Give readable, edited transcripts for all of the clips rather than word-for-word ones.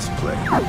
Let's play.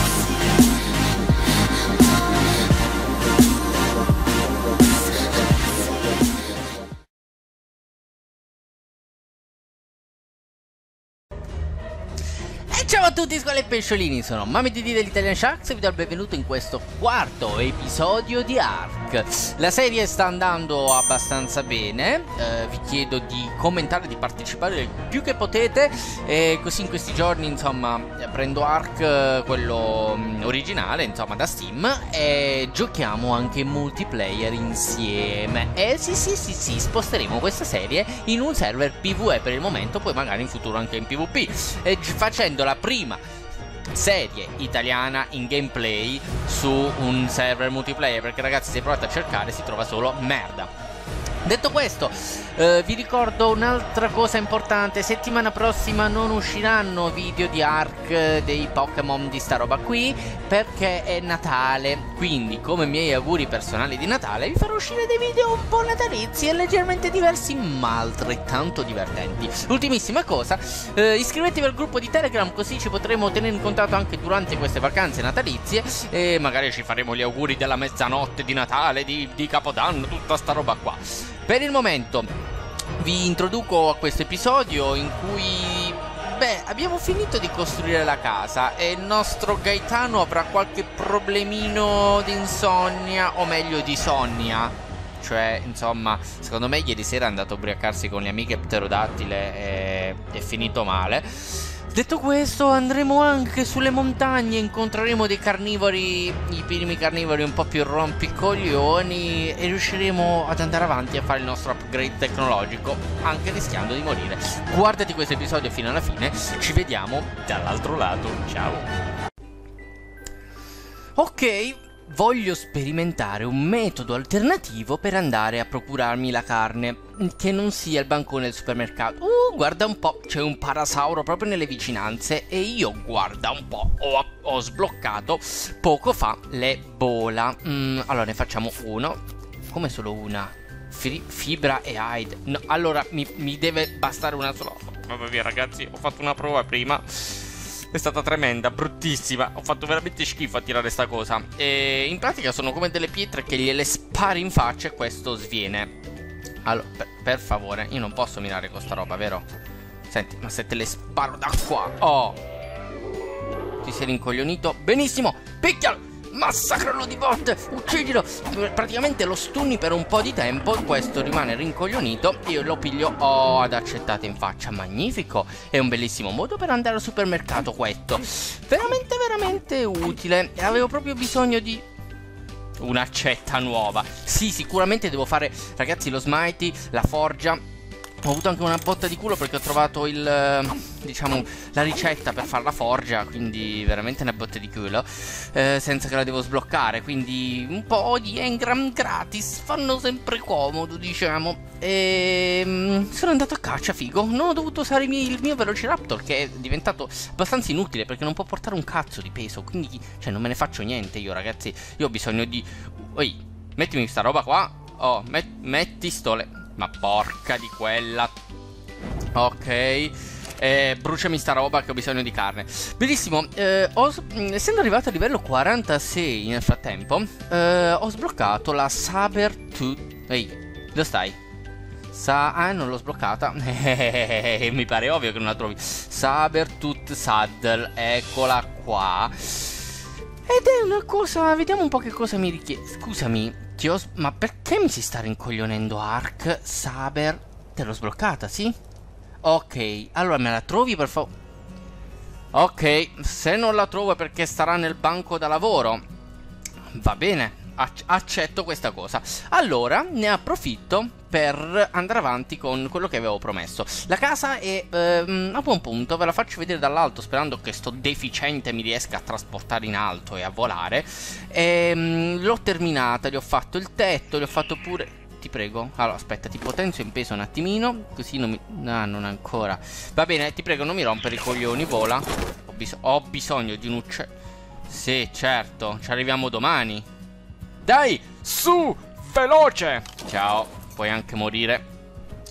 Ciao a tutti squali e pesciolini, sono MamiDD dell'Italian Sharks e vi do il benvenuto in questo quarto episodio di Ark. La serie sta andando abbastanza bene, vi chiedo di commentare, di partecipare il più che potete, e così in questi giorni insomma prendo Ark, quello originale insomma da Steam, e giochiamo anche in multiplayer insieme. E sì, sposteremo questa serie in un server PvE per il momento, poi magari in futuro anche in PvP, e facendo la prima serie italiana in gameplay su un server multiplayer, perché ragazzi, se provate a cercare si trova solo merda. Detto questo, vi ricordo un'altra cosa importante: settimana prossima non usciranno video di Ark, dei Pokémon, di sta roba qui, perché è Natale. Quindi, come miei auguri personali di Natale, vi farò uscire dei video un po' natalizi e leggermente diversi, ma altrettanto divertenti. Ultimissima cosa, iscrivetevi al gruppo di Telegram, così ci potremo tenere in contatto anche durante queste vacanze natalizie, e magari ci faremo gli auguri della mezzanotte di Natale, di Capodanno, tutta sta roba qua. Per il momento vi introduco a questo episodio in cui, abbiamo finito di costruire la casa e il nostro Gaetano avrà qualche problemino di insonnia, o meglio di sonnia. Cioè, insomma, secondo me ieri sera è andato a ubriacarsi con le amiche pterodattile e è finito male. Detto questo, andremo anche sulle montagne, incontreremo dei carnivori, i primi carnivori un po' più rompicoglioni, e riusciremo ad andare avanti a fare il nostro upgrade tecnologico, anche rischiando di morire. Guardati questo episodio fino alla fine, ci vediamo dall'altro lato, ciao! Ok, voglio sperimentare un metodo alternativo per andare a procurarmi la carne, che non sia il bancone del supermercato. Guarda un po', c'è un parasauro proprio nelle vicinanze, e io, guarda un po', ho sbloccato poco fa le bola. Allora ne facciamo uno. Come solo una? Fibra e hide. No, allora mi deve bastare una sola. Vabbè via ragazzi, ho fatto una prova prima, è stata tremenda, bruttissima. Ho fatto veramente schifo a tirare sta cosa. E in pratica sono come delle pietre che gliele spari in faccia e questo sviene. Allora, per favore, io non posso mirare con sta roba, vero? Senti, ma se te le sparo da qua. Oh, ti sei rincoglionito? Benissimo, picchialo, massacralo di botte, uccidilo. Praticamente lo stunni per un po' di tempo, questo rimane rincoglionito, io lo piglio. Oh, ad accettate in faccia, magnifico. È un bellissimo modo per andare al supermercato questo. Veramente utile. E avevo proprio bisogno di un'accetta nuova. Sì, sicuramente devo fare, ragazzi, lo smite, la forgia. Ho avuto anche una botta di culo perché ho trovato diciamo, la ricetta per fare la forgia, quindi veramente una botta di culo, senza che la devo sbloccare. Quindi un po' di engram gratis fanno sempre comodo, diciamo. E sono andato a caccia, figo. Non ho dovuto usare il mio Velociraptor, che è diventato abbastanza inutile perché non può portare un cazzo di peso, quindi, cioè, non me ne faccio niente io, ragazzi. Io ho bisogno di... Oi, mettimi sta roba qua. Oh, metti stole... Ma porca di quella. Ok, bruciami sta roba che ho bisogno di carne. Benissimo, essendo arrivato a livello 46 nel frattempo, ho sbloccato la Sabertooth. Ehi, dove stai? Non l'ho sbloccata. Mi pare ovvio che non la trovi. Sabertooth Saddle, eccola qua. Ed è una cosa, vediamo un po' che cosa mi richiede. Scusami, ma perché mi si sta rincoglionendo Ark? Saber, te l'ho sbloccata, sì? Ok, allora me la trovi per favore? Ok, se non la trovo è perché starà nel banco da lavoro. Va bene, accetto questa cosa. Allora ne approfitto per andare avanti con quello che avevo promesso. La casa è a buon punto, ve la faccio vedere dall'alto, sperando che sto deficiente mi riesca a trasportare in alto e a volare. L'ho terminata, gli ho fatto il tetto, gli ho fatto pure... Ti prego, allora aspetta, ti potenzio in peso un attimino, così non mi... No, non ancora. Va bene, ti prego, non mi rompere i coglioni, vola. Ho bisogno di un uccello. Sì, certo, ci arriviamo domani. Dai, su, veloce. Ciao, puoi anche morire.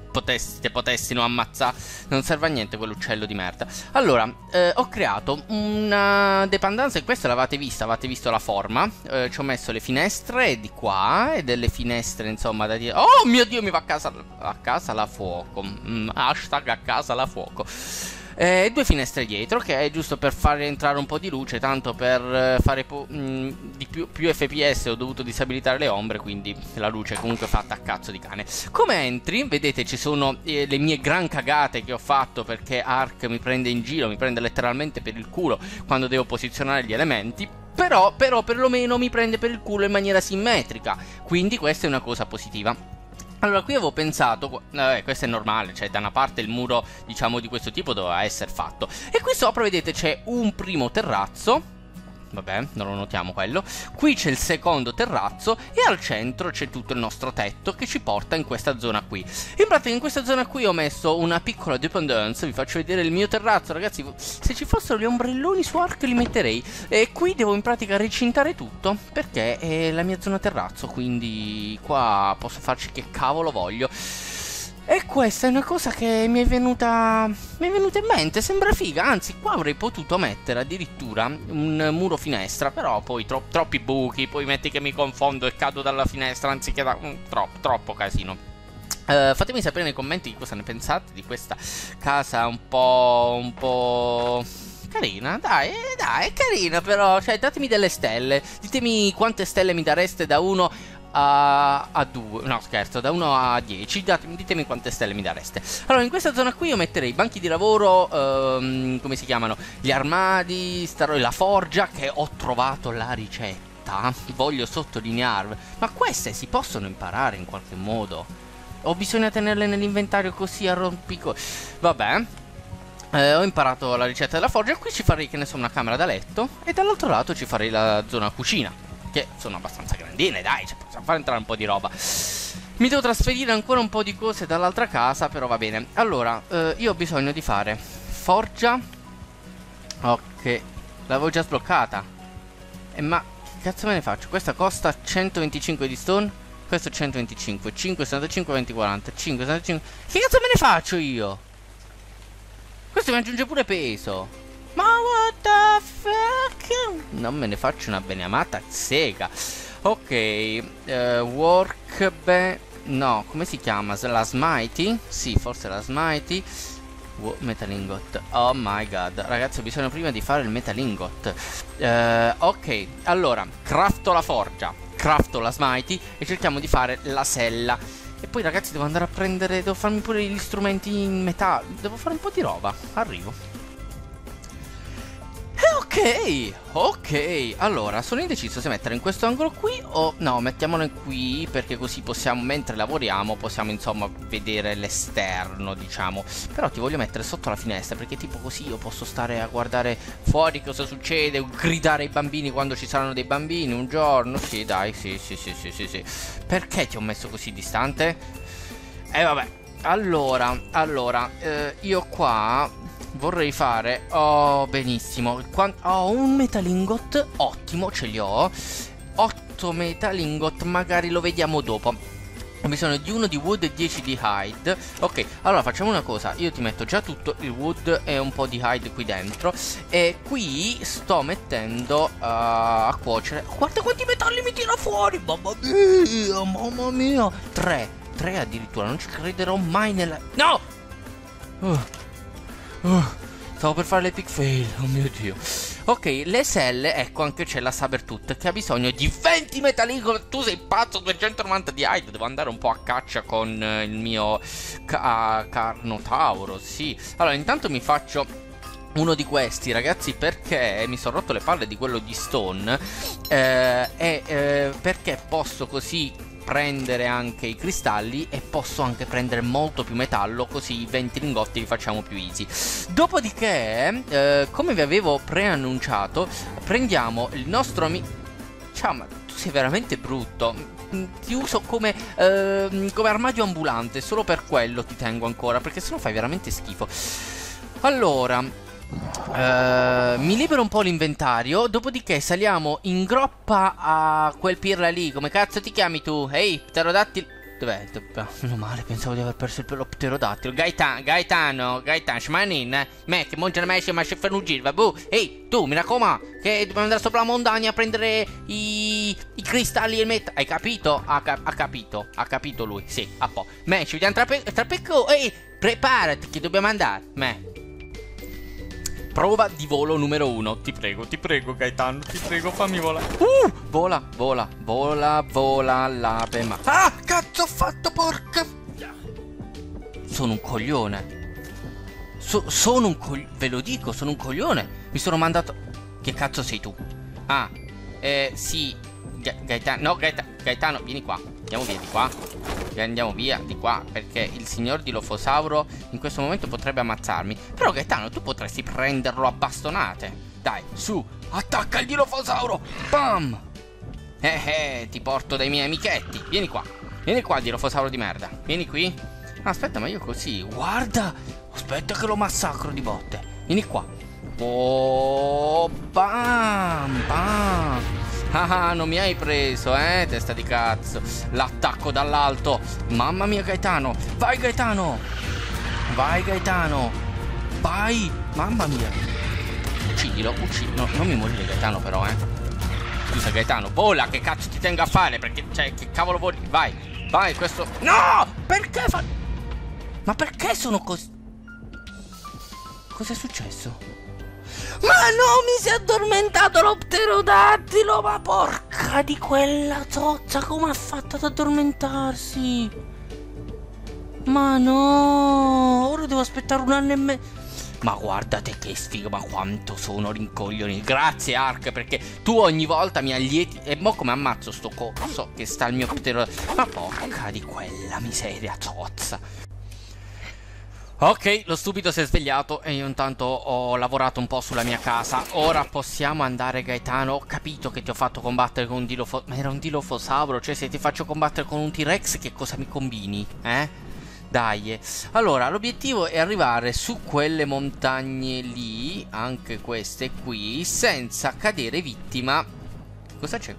potessino ammazzare. Non serve a niente quell'uccello di merda. Allora, ho creato una dependenza, e questa l'avete vista, avete visto la forma. Ci ho messo le finestre di qua e delle finestre, insomma, da dire. Oh mio Dio, mi va a casa la fuoco. Hashtag a casa la fuoco. Due finestre dietro, che è giusto per fare entrare un po' di luce, tanto per fare di più FPS ho dovuto disabilitare le ombre, quindi la luce è comunque fatta a cazzo di cane. Come entri, vedete, ci sono le mie gran cagate che ho fatto, perché Ark mi prende in giro, mi prende letteralmente per il culo quando devo posizionare gli elementi. Però perlomeno mi prende per il culo in maniera simmetrica, quindi questa è una cosa positiva. Allora, qui avevo pensato, questo è normale, cioè da una parte il muro, diciamo, di questo tipo doveva essere fatto. E qui sopra, vedete, c'è un primo terrazzo. Vabbè, non lo notiamo quello. Qui c'è il secondo terrazzo e al centro c'è tutto il nostro tetto che ci porta in questa zona qui. In pratica in questa zona qui ho messo una piccola dependance. Vi faccio vedere il mio terrazzo, ragazzi. Se ci fossero gli ombrelloni su Ark li metterei. E qui devo in pratica recintare tutto, perché è la mia zona terrazzo, quindi qua posso farci che cavolo voglio. E questa è una cosa che mi è venuta in mente, sembra figa, anzi qua avrei potuto mettere addirittura un muro finestra, però poi troppi buchi, poi metti che mi confondo e cado dalla finestra anziché da... troppo casino. Fatemi sapere nei commenti cosa ne pensate di questa casa un po' carina, dai, è carina però, cioè datemi delle stelle, ditemi quante stelle mi dareste da 1 a 2, no scherzo, da 1 a 10, ditemi quante stelle mi dareste. Allora, in questa zona qui io metterei i banchi di lavoro, come si chiamano, gli armadi, la forgia, che ho trovato la ricetta, voglio sottolinearvi, ma queste si possono imparare in qualche modo, o bisogna tenerle nell'inventario così a rompico? Vabbè. Ho imparato la ricetta della forgia. Qui ci farei, che ne so, una camera da letto, e dall'altro lato ci farei la zona cucina, che sono abbastanza grandine, dai, cioè, possiamo fare entrare un po' di roba. Mi devo trasferire ancora un po' di cose dall'altra casa, però va bene. Allora, io ho bisogno di fare forgia. Ok, l'avevo già sbloccata. Ma che cazzo me ne faccio? Questa costa 125 di stone, questo 125, 5, 75, 20, 40, 5, 75. Che cazzo me ne faccio io? Questo mi aggiunge pure peso. Ma what the fuck? Non me ne faccio una beneamata sega. Ok, workbench. No, come si chiama? La smitey? Sì, forse la smitey. Metal ingot. Oh my god. Ragazzi, ho bisogno prima di fare il metal ingot. Ok, allora crafto la forgia, crafto la smitey e cerchiamo di fare la sella. E poi ragazzi devo andare a prendere, devo farmi pure gli strumenti in metallo, devo fare un po' di roba, arrivo. Ok, allora sono indeciso se mettere in questo angolo qui o no, mettiamolo qui, perché così possiamo, mentre lavoriamo, possiamo insomma vedere l'esterno, diciamo. Però ti voglio mettere sotto la finestra, perché tipo così io posso stare a guardare fuori cosa succede, gridare ai bambini quando ci saranno dei bambini un giorno. Sì, dai, sì. Perché ti ho messo così distante? Vabbè, allora, io qua vorrei fare... Oh, benissimo. Ho un metal ingot. Ottimo, ce li ho. 8 metal ingot. Magari lo vediamo dopo. Ho bisogno di uno di wood e 10 di hide. Ok, allora facciamo una cosa. Io ti metto già tutto il wood e un po' di hide qui dentro. E qui sto mettendo a cuocere. Guarda quanti metalli mi tira fuori. Mamma mia. 3 addirittura. Non ci crederò mai nella... No! Stavo per fare l'epic fail, oh mio Dio. Ok, le selle, ecco, anche c'è la Sabertooth che ha bisogno di 20 metal ingot. Tu sei pazzo, 290 di hide. Devo andare un po' a caccia con il mio Carnotauro, sì. Allora, intanto mi faccio uno di questi, ragazzi, perché mi sono rotto le palle di quello di stone. Perché posso così prendere anche i cristalli e posso anche prendere molto più metallo, così i 20 lingotti li facciamo più easy. Dopodiché, come vi avevo preannunciato, prendiamo il nostro amico... Ciao, ma tu sei veramente brutto. Ti uso come armadio ambulante, solo per quello ti tengo ancora, perché sennò fai veramente schifo. Allora... mi libero un po' l'inventario. Dopodiché saliamo in groppa a quel pirla lì. Come cazzo ti chiami tu? Ehi, pterodattilo. Dov'è? Meno male, pensavo di aver perso il pterodattilo. Gaetano, shmanin, me che mangia la mescia ma si fa un giro, vabbè. Ehi, tu, mi raccomando, che dobbiamo andare sopra la montagna a prendere i cristalli e il metallo. Hai capito? Ha capito lui, sì, a po'. Me, ci vediamo tra poco. Ehi, preparati che dobbiamo andare, me. Prova di volo numero 1. Ti prego, Gaetano, ti prego, fammi volare. Vola, l'ave ma... Ah, cazzo ho fatto, porca... Sono un coglione. Sono un coglione, ve lo dico, sono un coglione. Mi sono mandato... Che cazzo sei tu? Ah, sì, Gaetano, no, Gaetano, vieni qua. Andiamo via di qua. Andiamo via di qua, perché il signor Dilophosauro in questo momento potrebbe ammazzarmi. Però Gaetano, tu potresti prenderlo a bastonate. Dai, su, attacca il Dilophosauro. Bam! Ti porto dai miei amichetti. Vieni qua, Dilophosauro di merda. Vieni qui. Aspetta, ma io così, guarda. Aspetta che lo massacro di botte. Vieni qua. Oh, bam, bam. Ah, non mi hai preso, testa di cazzo. L'attacco dall'alto. Mamma mia, Gaetano. Vai, Gaetano. Vai. Mamma mia. Uccidilo. No, non mi morire, Gaetano, però, Scusa, Gaetano. Vola, che cazzo ti tengo a fare? Perché, cioè, che cavolo voli? Vai, questo... No! Perché Ma perché sono così... Cos'è successo? Ma no, mi si è addormentato lo pterodattilo. Ma porca di quella zozza, come ha fatto ad addormentarsi? Ma no, ora devo aspettare 1 anno e mezzo. Ma guardate che sfiga, ma quanto sono rincoglioni. Grazie Ark, perché tu ogni volta mi allieti. E mo come ammazzo sto coso che sta il mio pterodattilo. Ma porca di quella miseria zozza. Ok, lo stupido si è svegliato e io intanto ho lavorato un po' sulla mia casa. Ora possiamo andare, Gaetano. Ho capito che ti ho fatto combattere con un Dilophosauro. Ma era un Dilophosauro, cioè se ti faccio combattere con un T-Rex che cosa mi combini? Dai. Allora, l'obiettivo è arrivare su quelle montagne lì, anche queste qui, senza cadere vittima. Cosa c'è?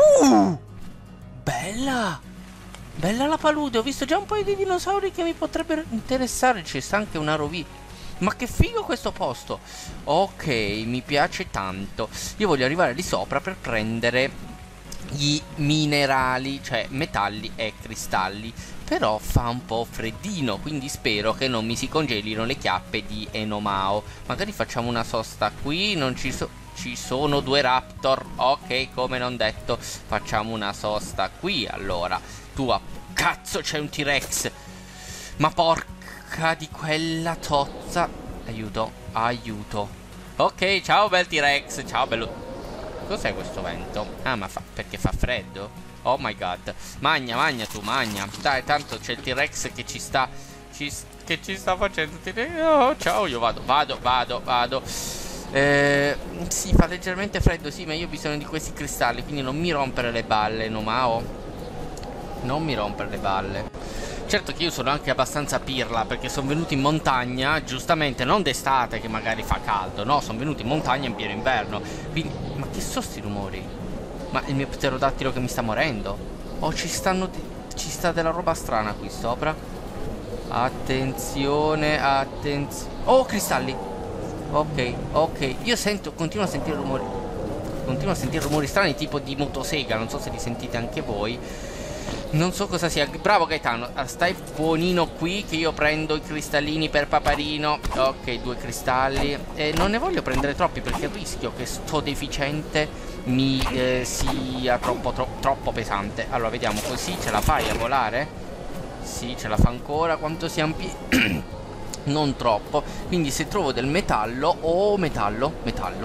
Bella! Bella la palude, ho visto già un paio di dinosauri che mi potrebbero interessare. Ci sta anche una rovina. Ma che figo questo posto. Ok, mi piace tanto. Io voglio arrivare lì sopra per prendere gli minerali, cioè metalli e cristalli. Però fa un po' freddino, quindi spero che non mi si congelino le chiappe di Enomao. Magari facciamo una sosta qui. Non ci sono 2 raptor. Ok, come non detto, facciamo una sosta qui allora. Cazzo, c'è un T-Rex. Ma porca di quella tozza. Aiuto. Ok, ciao bel T-Rex. Ciao bello. Cos'è questo vento? Ah, ma perché fa freddo? Oh my god. Magna tu, magna. Dai, tanto c'è il T-Rex che ci sta facendo. Oh, ciao, io vado. Sì, fa leggermente freddo, sì, ma io ho bisogno di questi cristalli, quindi non mi rompere le balle, Nomao. Non mi rompere le balle. Certo che io sono anche abbastanza pirla, perché sono venuto in montagna, giustamente, non d'estate che magari fa caldo, no, sono venuto in montagna in pieno inverno. Quindi, ma che sono sti rumori? Ma il mio pterodattilo che mi sta morendo? Oh, ci sta della roba strana qui sopra. Attenzione. Oh, cristalli. Ok. Io continuo a sentire rumori strani, tipo di motosega, non so se li sentite anche voi. Non so cosa sia. Bravo Gaetano, stai buonino qui che io prendo i cristallini per Paparino. Ok, 2 cristalli. Non ne voglio prendere troppi perché rischio che sto deficiente mi sia troppo pesante. Allora vediamo, così ce la fai a volare? Sì, ce la fa ancora. Quanto siamo non troppo. Quindi se trovo del metallo. Oh, metallo.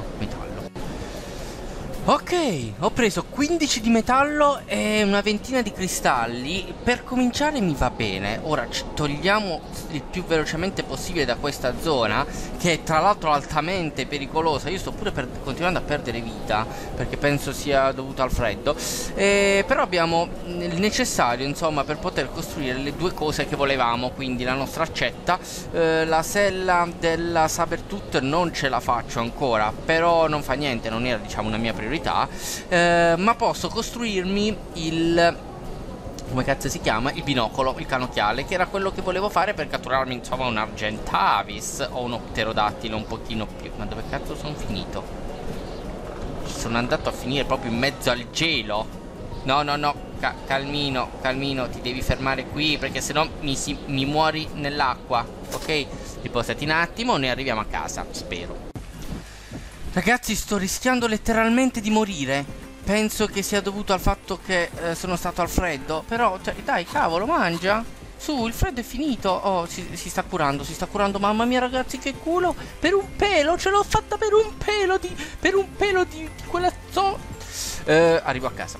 Ok, ho preso 15 di metallo e una ventina di cristalli. Per cominciare mi va bene. Ora ci togliamo il più velocemente possibile da questa zona, che è tra l'altro altamente pericolosa. Io sto pure continuando a perdere vita, perché penso sia dovuto al freddo. Però abbiamo il necessario, insomma, per poter costruire le 2 cose che volevamo. Quindi la nostra accetta, la sella della Sabertooth non ce la faccio ancora, però non fa niente, non era, diciamo, una mia priorità. Ma posso costruirmi come cazzo si chiama, il binocolo, il canocchiale, che era quello che volevo fare per catturarmi, insomma, un Argentavis o un pterodattilo un pochino più. Ma dove cazzo sono finito? Sono andato a finire proprio in mezzo al gelo. No, no, no, calmino, calmino, ti devi fermare qui perché sennò mi muori nell'acqua, ok? Riposati un attimo, noi arriviamo a casa, spero. Ragazzi, sto rischiando letteralmente di morire. Penso che sia dovuto al fatto che sono stato al freddo. Però, cioè, dai, cavolo, mangia. Su, il freddo è finito. Oh, si sta curando, si sta curando. Mamma mia, ragazzi, che culo. Per un pelo, ce l'ho fatta per un pelo di... Per un pelo di quella arrivo a casa.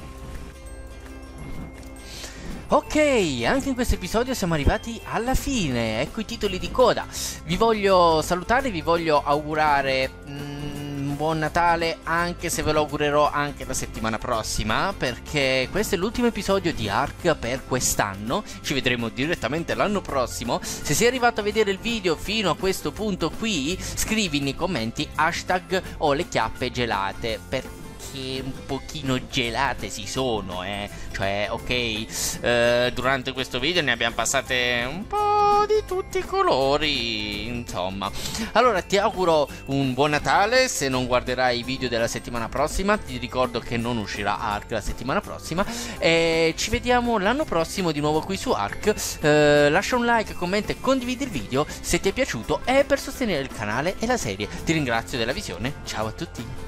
Ok, anche in questo episodio siamo arrivati alla fine. Ecco i titoli di coda. Vi voglio salutare, vi voglio augurare... buon Natale, anche se ve lo augurerò anche la settimana prossima, perché questo è l'ultimo episodio di Ark per quest'anno. Ci vedremo direttamente l'anno prossimo. Se sei arrivato a vedere il video fino a questo punto qui, scrivi nei commenti hashtag ho le chiappe gelate, perché un pochino gelate si sono, cioè, ok, durante questo video ne abbiamo passate un po' di tutti i colori, insomma. Allora ti auguro un buon Natale. Se non guarderai i video della settimana prossima, ti ricordo che non uscirà Ark la settimana prossima, e ci vediamo l'anno prossimo di nuovo qui su Ark. Lascia un like, commenta e condividi il video se ti è piaciuto, e per sostenere il canale e la serie. Ti ringrazio della visione, ciao a tutti.